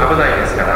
危ないですから。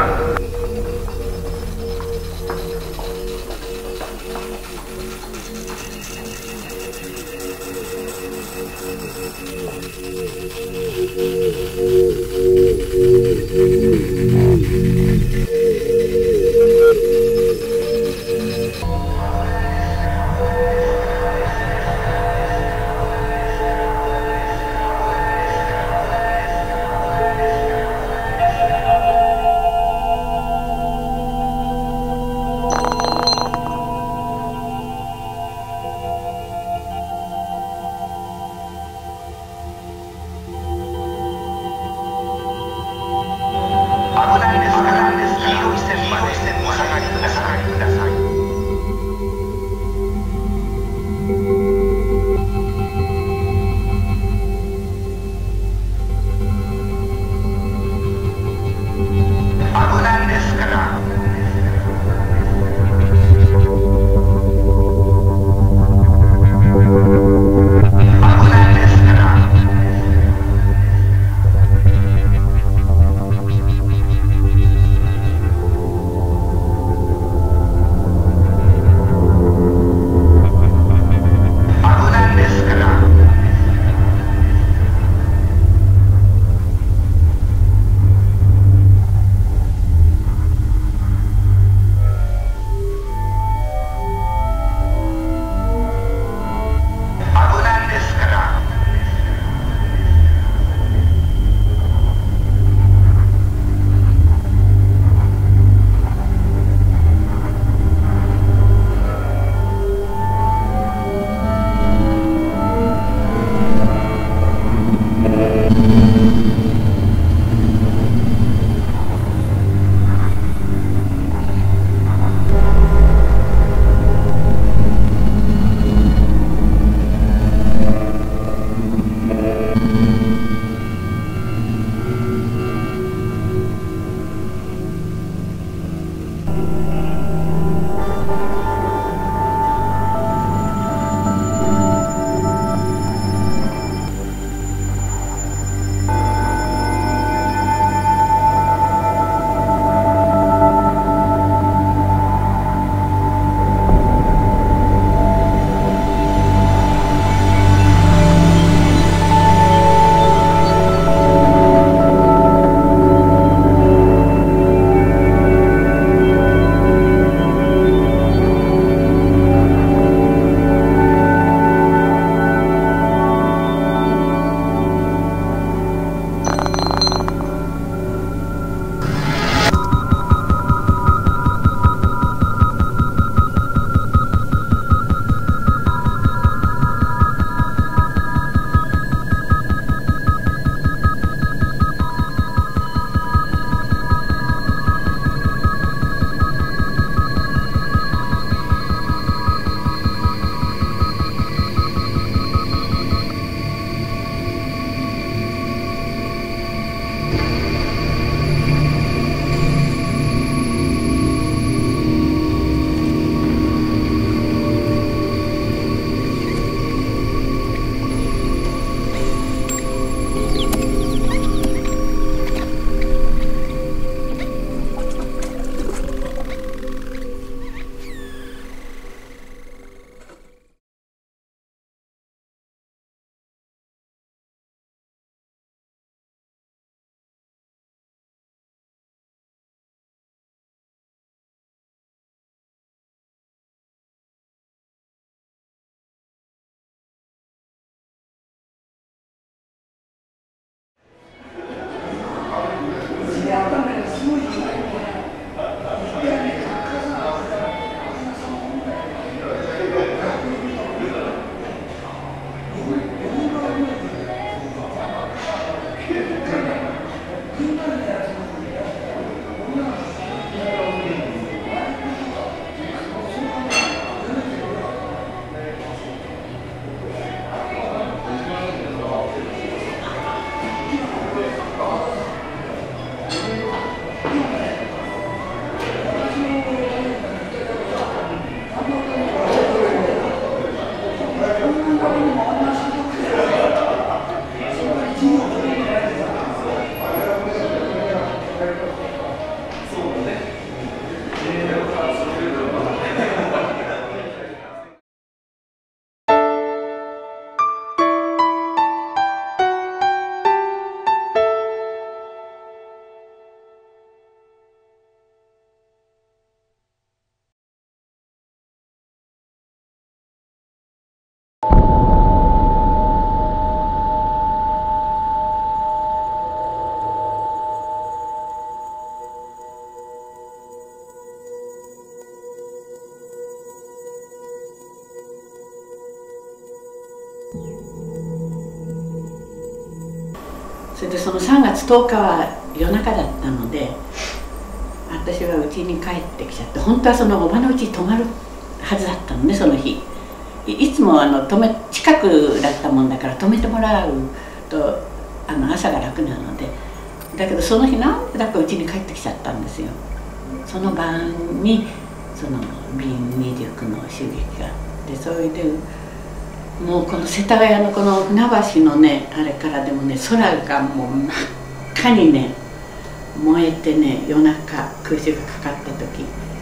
それでその3月10日は夜中だったので、私は家に帰ってきちゃって、本当はそのおばの家に泊まるはずだったのね、その日。いつも近くだったもんだから泊めてもらうと朝が楽なので、だけどその日なんでだか家に帰ってきちゃったんですよ。その晩にその B29 の襲撃が。でそれでもうこの世田谷のこの船橋のねあれからでもね、空がもう真っ赤にね燃えてね、夜中空襲がかかった時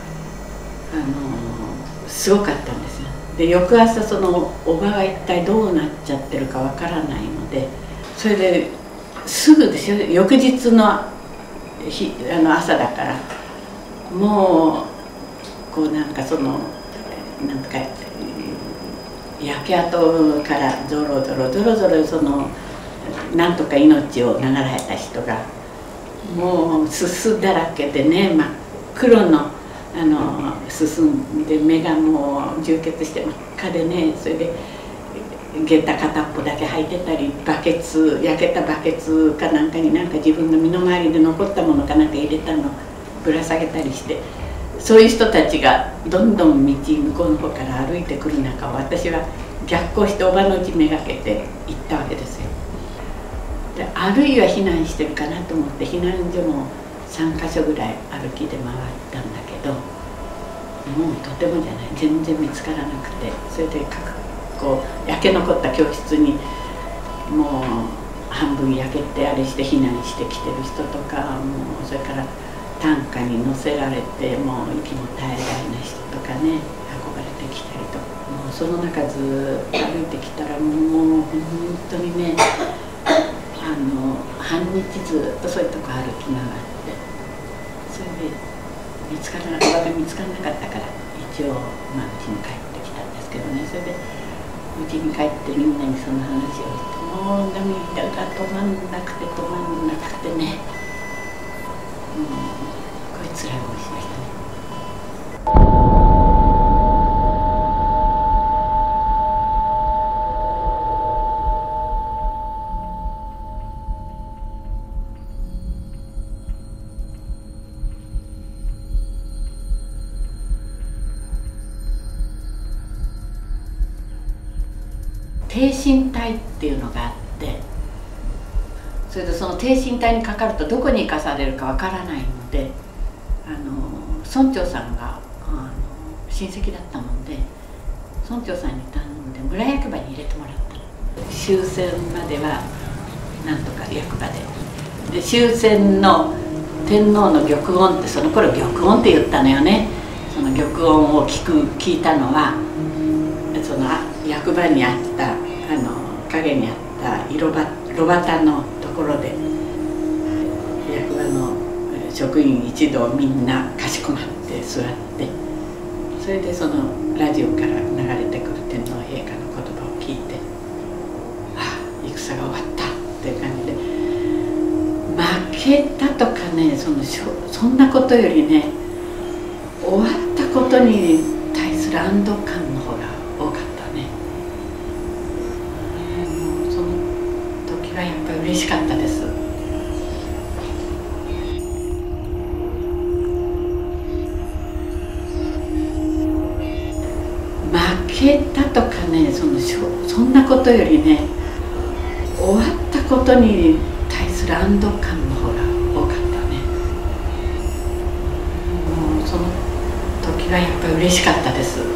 すごかったんですよ。で翌朝そのおばが一体どうなっちゃってるかわからないので、それですぐですよ、翌日の朝だから、もうこうなんかそのなんとか焼け跡からぞろぞろそのなんとか命を流られた人がもうすすだらけでね、真っ黒の進んで目がもう充血して真っ赤でね、それで下駄片っぽだけ履いてたり、焼けたバケツかなんかになんか自分の身の回りで残ったものかなんか入れたのぶら下げたりして、そういう人たちがどんどん道向こうの方から歩いてくる中を私は逆行しておばの家めがけて行ったわけですよ。であるいは避難してるかなと思って避難所も3か所ぐらい歩きで回ったんだけど、もうとてもじゃない、全然見つからなくて、それでこう焼け残った教室にもう半分焼けてあれして避難してきてる人とか、もうそれから担架に乗せられてもう息も絶え絶えな人とかね運ばれてきたりとか、もうその中ずっと歩いてきたらもう本当にね半日ずっとそういうとこ歩き回って、それで見つからなかったから一応まあ家に帰ってきたんですけどね、それで家に帰ってみんなにその話をして、もう涙が止まんなくてね、これ辛い思いしましたね。挺身隊っていうのがあって、それでその挺身隊にかかるとどこに行かされるかわからないので、村長さんが親戚だったもんで、村長さんに頼んで村役場に入れてもらったの。終戦まではなんとか役場で、終戦の天皇の玉音って、その頃玉音って言ったのよね。その玉音を聞いたのはその役場にあった影にあった炉端のところで、役場の職員一同みんなかしこまって座って、それでそのラジオから流れてくる天皇陛下の言葉を聞いて、ああ戦が終わったっていう感じで、負けたとかね、そんなことよりね、終わったことに対する安堵感の方が多かったね。その時はやっぱり嬉しかったです。負けたとかね、そんなことよりね、終わったことに対する安堵感の方が多かったね。その時はやっぱり嬉しかったです。